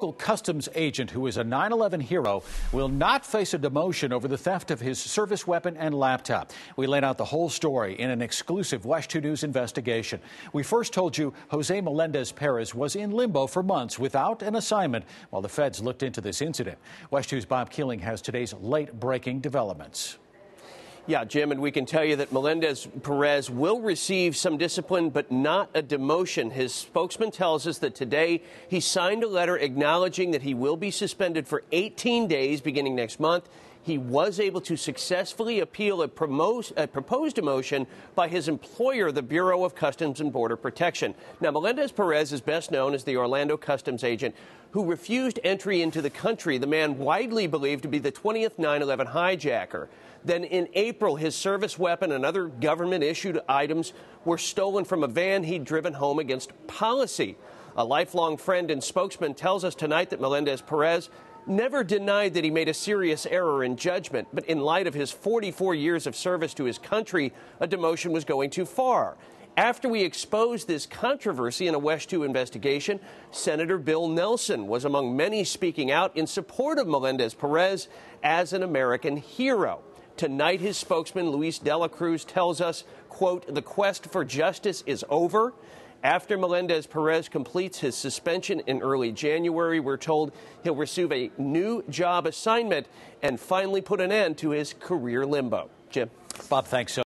local customs agent who is a 9/11 hero will not face a demotion over the theft of his service weapon and laptop. We laid out the whole story in an exclusive WESH 2 News investigation. We first told you Jose Melendez-Perez was in limbo for months without an assignment while the feds looked into this incident. WESH 2's Bob Keeling has today's late-breaking developments. Yeah, Jim, and we can tell you that Melendez-Perez will receive some discipline, but not a demotion. His spokesman tells us that today he signed a letter acknowledging that he will be suspended for 18 days beginning next month. He was able to successfully appeal a proposed demotion by his employer, the Bureau of Customs and Border Protection. Now, Melendez-Perez is best known as the Orlando customs agent who refused entry into the country, the man widely believed to be the 20th 9/11 hijacker. Then in April, his service weapon and other government-issued items were stolen from a van he'd driven home against policy. A lifelong friend and spokesman tells us tonight that Melendez-Perez never denied that he made a serious error in judgment, but in light of his 44 years of service to his country, a demotion was going too far. After we exposed this controversy in a WESH 2 investigation, Senator Bill Nelson was among many speaking out in support of Melendez-Perez as an American hero. Tonight, his spokesman, Luis de la Cruz, tells us, quote, the quest for justice is over. After Melendez-Perez completes his suspension in early January, we're told he'll receive a new job assignment and finally put an end to his career limbo. Jim. Bob, thanks so